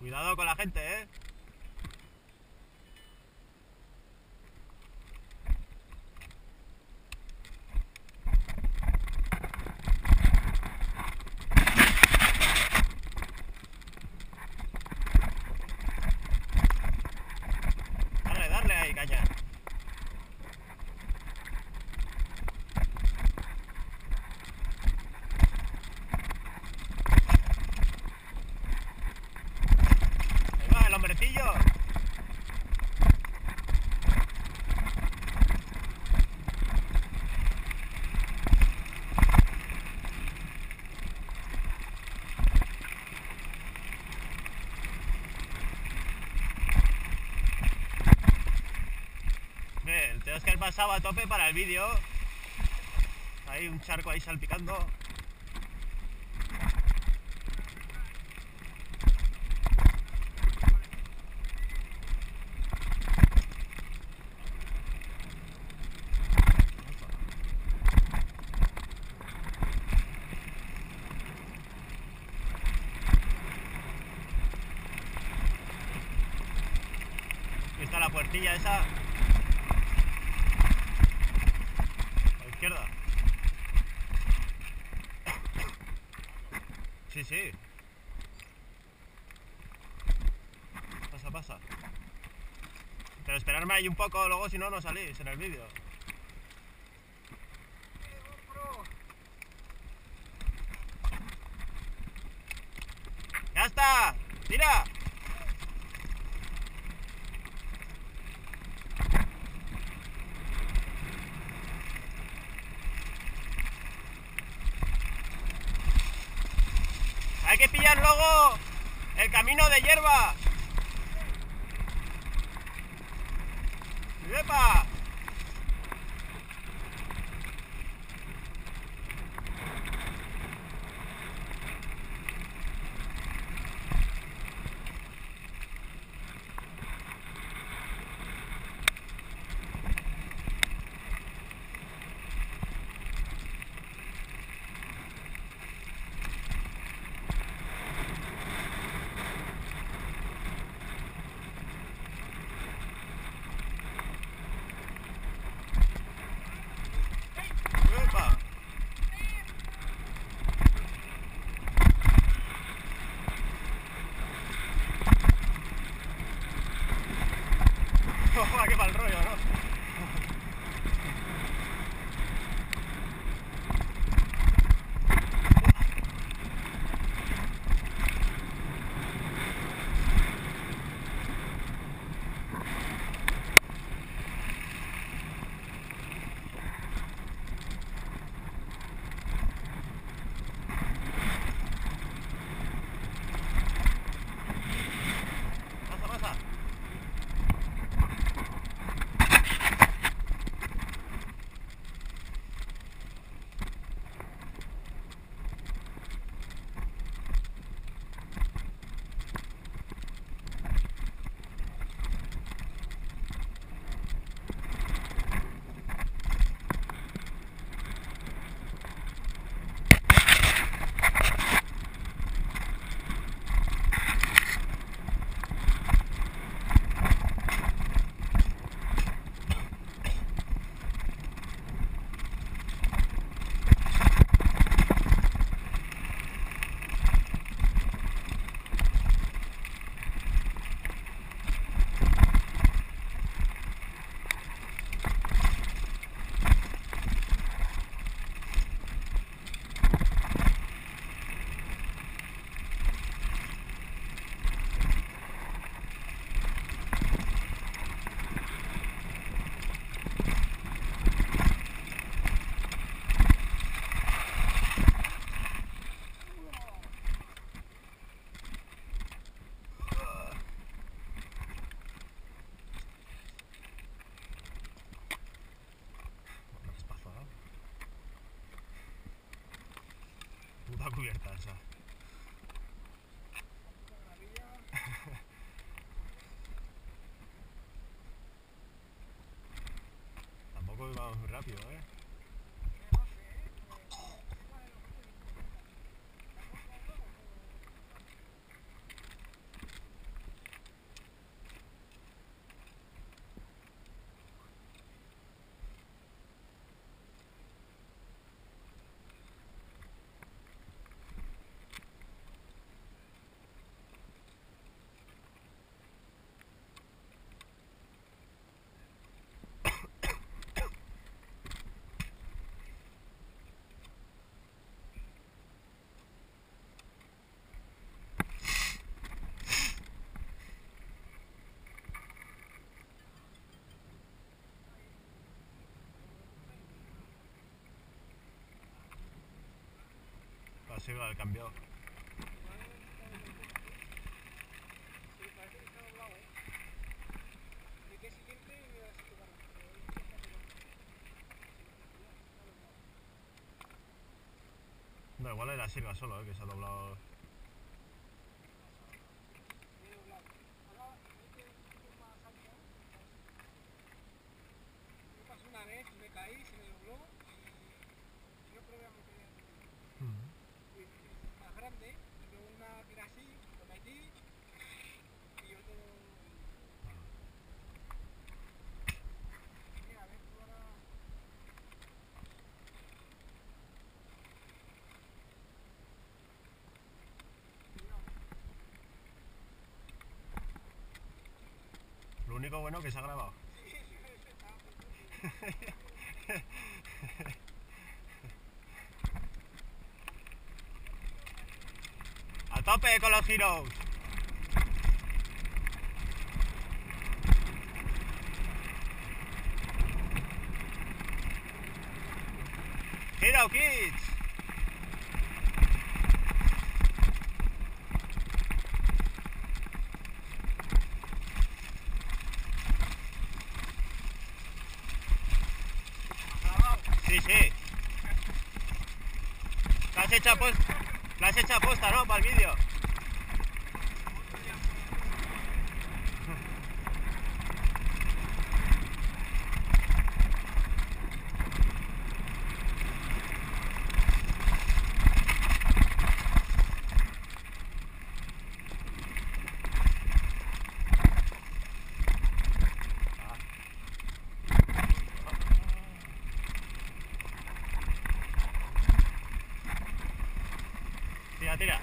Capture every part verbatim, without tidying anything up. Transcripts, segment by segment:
Cuidado con la gente, eh. Darle, darle ahí, caña. Ahí va el hombrecillo. Bien, tenemos que haber pasado a tope para el vídeo. Hay un charco ahí salpicando. Aquí está la puertilla esa. A la izquierda. Sí, sí. Pasa, pasa. Pero esperarme ahí un poco, luego si no, no salís en el vídeo. ¡Ya está! ¡Tira! Hay que pillar luego el camino de hierba. ¡Epa! ¡Epa! ¡Ojo, qué mal rollo, ¿no? Pasa, pasa. Puta cubierta esa. Tampoco íbamos muy rápido, eh. sirva el cambio. No, igual es la sirva solo, eh, que se ha doblado. Una vez me caí, se me dobló y yo probé a meter Mm. más grande, pero una que era así, lo metí y otro. Mira, a ver, tú ahora. Lo único bueno que se ha grabado. Sí, sí, sí, está. ¡A tope con los giros! ¡Hero Kids! Sí, sí. La has hecho a posta, la has hecho a posta, ¿no? Para el vídeo. Tira, tira.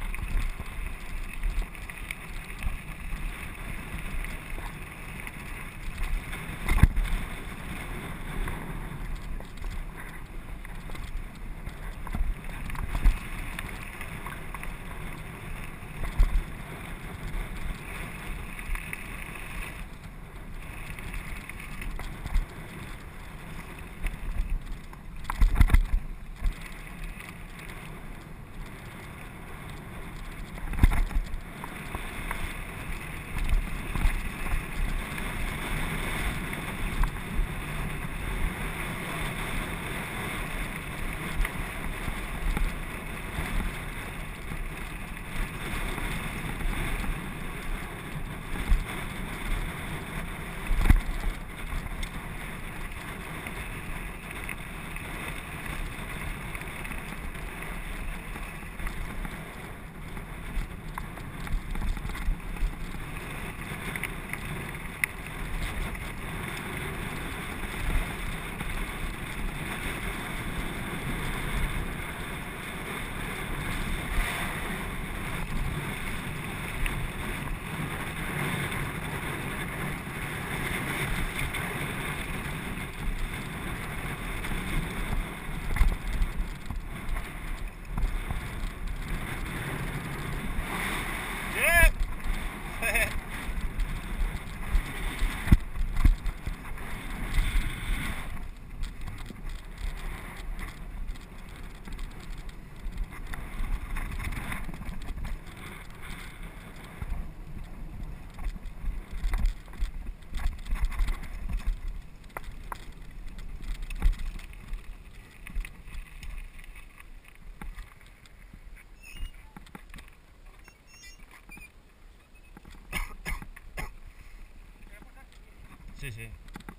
Sí, sí.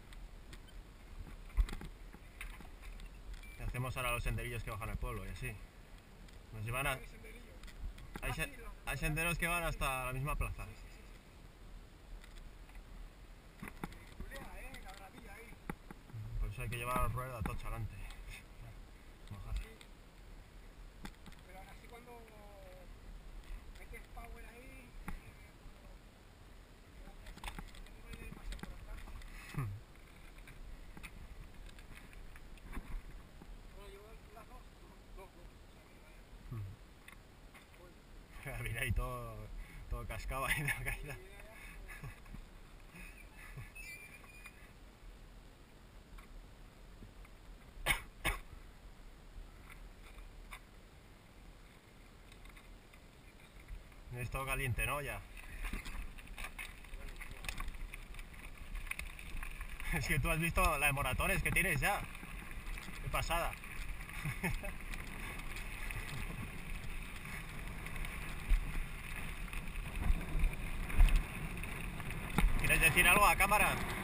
Hacemos ahora los senderillos que bajan al pueblo y así. Nos llevan a... Hay, se... Hay senderos que van hasta la misma plaza. Por eso hay que llevar rueda tocha adelante. Pero así cuando metes power ahí. Mira ahí todo, todo cascado ahí de la caída. tienes todo caliente, ¿no? Ya. Es que tú has visto la de moratones que tienes ya. Qué pasada. ¿Quieres decir algo a cámara?